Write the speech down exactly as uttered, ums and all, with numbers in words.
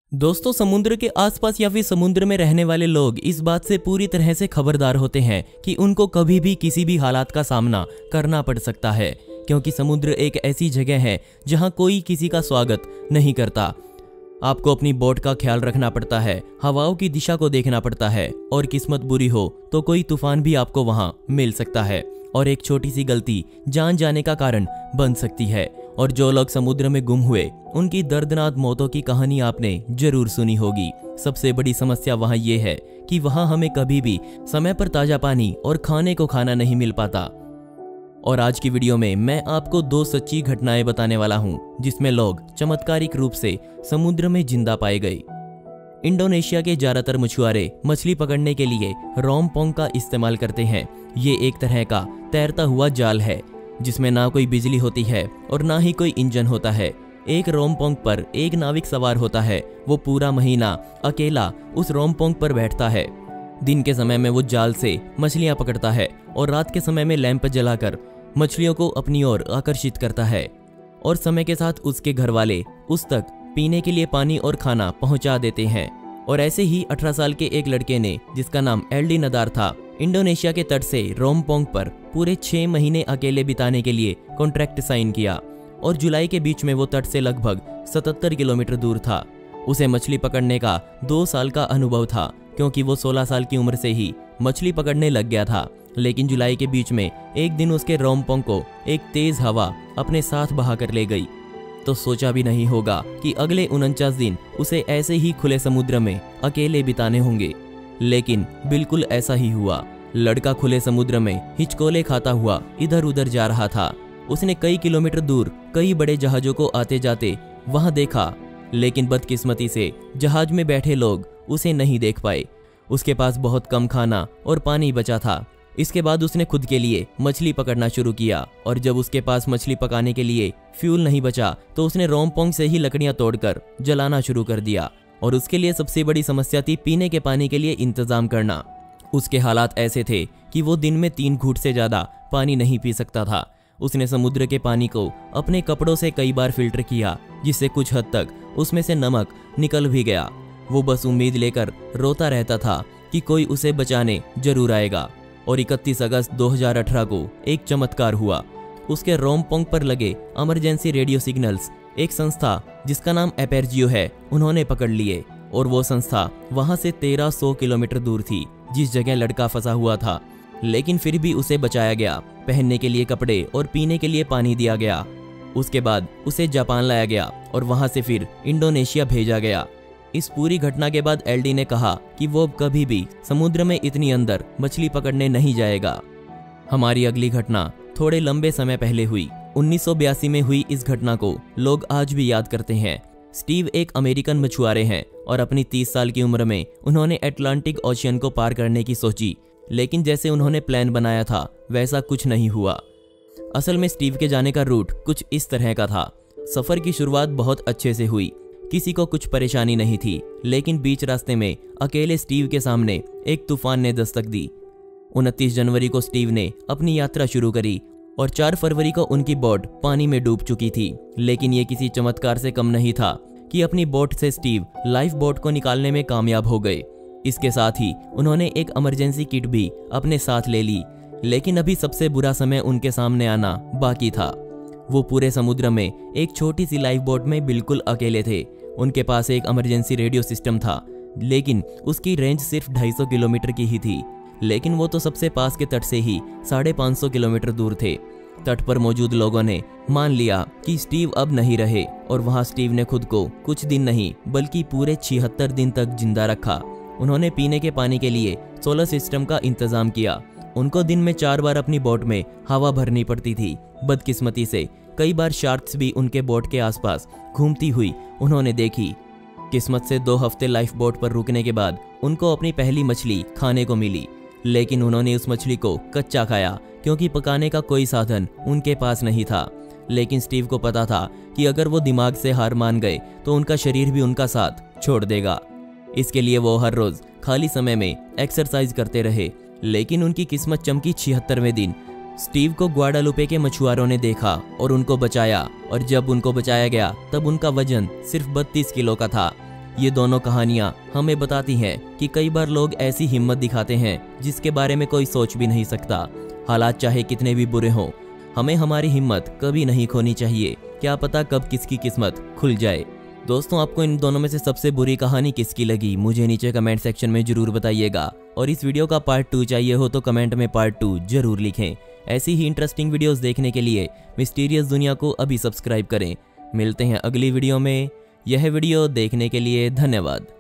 दोस्तों, समुद्र के आसपास या फिर समुद्र में रहने वाले लोग इस बात से पूरी तरह से खबरदार होते हैं कि उनको कभी भी किसी भी हालात का सामना करना पड़ सकता है, क्योंकि समुद्र एक ऐसी जगह है जहां कोई किसी का स्वागत नहीं करता। आपको अपनी बोट का ख्याल रखना पड़ता है, हवाओं की दिशा को देखना पड़ता है और किस्मत बुरी हो तो कोई तूफान भी आपको वहां मिल सकता है और एक छोटी सी गलती जान जाने का कारण बन सकती है। और जो लोग समुद्र में गुम हुए उनकी दर्दनाक मौतों की कहानी आपने जरूर सुनी होगी। सबसे बड़ी समस्या वहां ये है कि वहां हमें कभी भी समय पर ताजा पानी और खाने को खाना नहीं मिल पाता। और आज की वीडियो में मैं आपको दो सच्ची घटनाएं बताने वाला हूं जिसमें लोग चमत्कारिक रूप से समुद्र में जिंदा पाए गए। इंडोनेशिया के ज्यादातर मछुआरे मछली पकड़ने के लिए रोमपोंग का इस्तेमाल करते हैं। ये एक तरह का तैरता हुआ जाल है जिसमें ना कोई बिजली होती है और ना ही कोई इंजन होता है। एक रोमपोंग पर एक नाविक सवार होता है। वो पूरा महीना अकेला उस रोमपोंग पर बैठता है। दिन के समय में वो जाल से मछलियां पकड़ता है और रात के समय में लैंप जलाकर मछलियों को अपनी ओर आकर्षित करता है। और समय के साथ उसके घर वाले उस तक पीने के लिए पानी और खाना पहुंचा देते हैं। और ऐसे ही अठारह साल के एक लड़के ने, जिसका नाम एल्डी नदार था, इंडोनेशिया के तट से रोमपोंग पर पूरे छह महीने अकेले बिताने के लिए कॉन्ट्रैक्ट साइन किया। और जुलाई के बीच में वो तट से लगभग सतहत्तर किलोमीटर दूर था। उसे मछली पकड़ने का दो साल का अनुभव था, क्योंकि वो सोलह साल की उम्र से ही मछली पकड़ने लग गया था। लेकिन जुलाई के बीच में एक दिन उसके रोमपोंग को एक तेज हवा अपने साथ बहा कर ले गई। तो सोचा भी नहीं होगा कि अगले उनचास दिन उसे ऐसे ही खुले समुद्र में अकेले बिताने होंगे। लेकिन बिल्कुल ऐसा ही हुआ। लड़का खुले समुद्र में हिचकोले खाता हुआ इधर उधर जा रहा था। उसने कई किलोमीटर दूर कई बड़े जहाजों को आते जाते वहां देखा, लेकिन बदकिस्मती से जहाज में बैठे लोग उसे नहीं देख पाए। उसके पास बहुत कम खाना और पानी बचा था। इसके बाद उसने खुद के लिए मछली पकड़ना शुरू किया। और जब उसके पास मछली पकाने के लिए फ्यूल नहीं बचा तो उसने रोमपोंग से ही लकड़ियां तोड़कर जलाना शुरू कर दिया। और उसके लिए सबसे बड़ी समस्या थी पीने के पानी के लिए इंतजाम करना। उसके हालात ऐसे थे कि वो दिन में तीन घूंट से ज्यादा पानी नहीं पी सकता था। उसने समुद्र के पानी को अपने कपड़ों से कई बार फिल्टर किया, जिससे कुछ हद तक उसमें से नमक निकल भी गया। वो बस उम्मीद लेकर रोता रहता था कि कोई उसे बचाने जरूर आएगा। और इकतीस अगस्त दो हज़ार अठारह को एक चमत्कार हुआ। उसके रोमपोंग पर लगे इमरजेंसी रेडियो सिग्नल्स एक संस्था जिसका नाम एपेरजियो है, उन्होंने पकड़ लिए। और वो संस्था वहां से तेरह सौ किलोमीटर दूर थी, जिस जगह लड़का फंसा हुआ था। लेकिन फिर भी उसे बचाया गया। पहनने के लिए कपड़े और पीने के लिए पानी दिया गया। उसके बाद उसे जापान लाया गया और वहां से फिर इंडोनेशिया भेजा गया। इस पूरी घटना के बाद एल्डी ने कहा कि वो कभी भी समुद्र में इतनी अंदर मछली पकड़ने नहीं जाएगा। हमारी अगली घटना थोड़े लंबे समय पहले हुई। उन्नीस सौ बयासी में हुई इस घटना को लोग आज भी याद करते हैं। स्टीव एक अमेरिकन मछुआरे हैं और अपनी तीस साल की उम्र में उन्होंने अटलांटिक ओशियन को पार करने की सोची। लेकिन जैसे उन्होंने प्लान बनाया था वैसा कुछ नहीं हुआ। असल में स्टीव के जाने का रूट कुछ इस तरह का था। सफर की शुरुआत बहुत अच्छे से हुई, किसी को कुछ परेशानी नहीं थी। लेकिन बीच रास्ते में अकेले स्टीव के सामने एक तूफान ने दस्तक दी। उनतीस जनवरी को स्टीव ने अपनी यात्रा शुरू करी और चार फरवरी को उनकी बोट पानी में डूब चुकी थी। लेकिन ये किसी चमत्कार से कम नहीं था कि अपनी बोट से स्टीव लाइफ बोट को निकालने में कामयाब हो गए। इसके साथ ही उन्होंने एक इमरजेंसी किट भी अपने साथ ले ली। लेकिन अभी सबसे बुरा समय उनके सामने आना बाकी था। वो पूरे समुद्र में एक छोटी सी लाइफ बोट में बिल्कुल अकेले थे। उनके पास एक इमरजेंसी रेडियो सिस्टम था, लेकिन उसकी रेंज सिर्फ ढाई सौ किलोमीटर की ही थी। लेकिन वो तो सबसे पास के तट से ही साढ़े पाँच सौ किलोमीटर दूर थे। तट पर मौजूद लोगों ने मान लिया कि स्टीव अब नहीं रहे और वहां स्टीव ने खुद को कुछ दिन नहीं बल्कि पूरे छिहत्तर दिन तक जिंदा रखा। उन्होंने पीने के पानी के लिए सोलर सिस्टम का इंतजाम किया। उनको दिन में चार बार अपनी बोट में हवा भरनी पड़ती थी। बदकिस्मती से कई बार शार्क्स भी उनके बोट के आसपास घूमती हुई उन्होंने देखी। किस्मत से दो हफ्ते लाइफ बोट पर रुकने के बाद उनको अपनी पहली मछली खाने को मिली। लेकिन उन्होंने उस मछली को कच्चा खाया, क्योंकि पकाने का कोई साधन उनके पास नहीं था। लेकिन स्टीव को पता था कि अगर वो दिमाग से हार मान गए तो उनका शरीर भी उनका साथ छोड़ देगा। इसके लिए वो हर रोज खाली समय में एक्सरसाइज करते रहे। लेकिन उनकी किस्मत चमकी छिहत्तरवें दिन। स्टीव को ग्वाडालुपे के मछुआरों ने देखा और उनको बचाया। और जब उनको बचाया गया तब उनका वजन सिर्फ बत्तीस किलो का था। ये दोनों कहानियाँ हमें बताती हैं कि कई बार लोग ऐसी हिम्मत दिखाते हैं जिसके बारे में कोई सोच भी नहीं सकता। हालात चाहे कितने भी बुरे हों, हमें हमारी हिम्मत कभी नहीं खोनी चाहिए। क्या पता कब किसकी किस्मत खुल जाए। दोस्तों, आपको इन दोनों में से सबसे बुरी कहानी किसकी लगी, मुझे नीचे कमेंट सेक्शन में जरूर बताइएगा। और इस वीडियो का पार्ट टू चाहिए हो तो कमेंट में पार्ट टू जरूर लिखें। ऐसी ही इंटरेस्टिंग वीडियोस देखने के लिए मिस्टीरियस दुनिया को अभी सब्सक्राइब करें। मिलते हैं अगली वीडियो में। यह वीडियो देखने के लिए धन्यवाद।